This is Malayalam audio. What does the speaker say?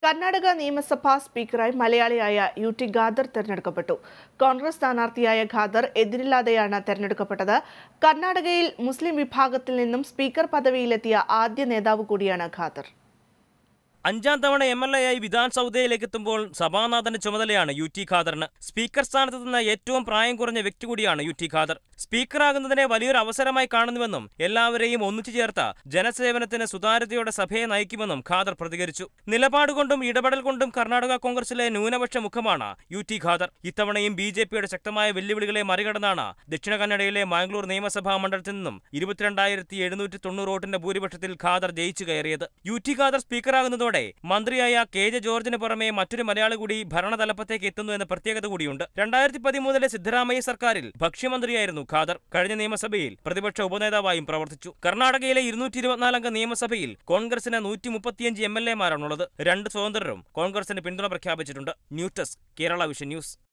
Karnataka യമസഭ സ്പീക്കറായി മലയാളിയായ UT ഖാദർ തെരഞ്ഞെടുക്കപ്പെട്ടു. കോൺഗ്രസ് സ്ഥാനാർത്ഥിയായ ഖാദർ എതിരില്ലാതെയാണ് തെരഞ്ഞെടുക്കപ്പെട്ടത്. കർണാടകയിൽ മുസ്ലിം വിഭാഗത്തിൽ നിന്നും സ്പീക്കർ പദവിയിലെത്തിയ ആദ്യ നേതാവ് കൂടിയാണ് ഖാദർ. അഞ്ചാം തവണ MLA ആയി വിധാൻസൗദയിലേക്ക് എത്തുമ്പോൾ സഭാനാഥന്റെ ചുമതലയാണ് UT ഖാദറിന്. സ്പീക്കർ സ്ഥാനത്ത് നിന്ന് ഏറ്റവും പ്രായം കുറഞ്ഞ വ്യക്തി കൂടിയാണ് UT ഖാദർ. സ്പീക്കറാകുന്നതിനെ വലിയൊരു അവസരമായി കാണുന്നുവെന്നും എല്ലാവരെയും ഒന്നിച്ചു ചേർത്ത ജനസേവനത്തിന് സുതാര്യതയോടെ സഭയെ നയിക്കുമെന്നും ഖാദർ പ്രതികരിച്ചു. നിലപാടുകൊണ്ടും ഇടപെടൽ കൊണ്ടും കർണാടക കോൺഗ്രസിലെ ന്യൂനപക്ഷ മുഖമാണ് UT ഖാദർ. ഇത്തവണയും BJPയുടെ ശക്തമായ വെല്ലുവിളികളെ മറികടന്നാണ് ദക്ഷിണ കന്നഡയിലെ മാംഗ്ലൂർ നിയമസഭാ മണ്ഡലത്തിൽ നിന്നും 22,790 വോട്ടിന്റെ ഭൂരിപക്ഷത്തിൽ ഖാദർ ജയിച്ചു കയറിയത്. UT ഖാദർ സ്പീക്കറാകുന്നതോടെ മന്ത്രിയായ KJ ജോർജിന് പുറമെ മറ്റൊരു മലയാളി കൂടി ഭരണതലപ്പത്തേക്ക് എത്തുന്നു എന്ന പ്രത്യേകത കൂടിയുണ്ട്. 2013 സിദ്ധരാമയ്യ സർക്കാരിൽ ഭക്ഷ്യമന്ത്രിയായിരുന്നു ഖാദർ. കഴിഞ്ഞ നിയമസഭയിൽ പ്രതിപക്ഷ ഉപനേതാവായും പ്രവർത്തിച്ചു. കർണാടകയിലെ 224 അംഗ നിയമസഭയിൽ കോൺഗ്രസിന് 135 MLA മാരാണുള്ളത്. 2 സ്വതന്ത്രരും കോൺഗ്രസിന് പിന്തുണ പ്രഖ്യാപിച്ചിട്ടുണ്ട്. News desk, Kerala vision news.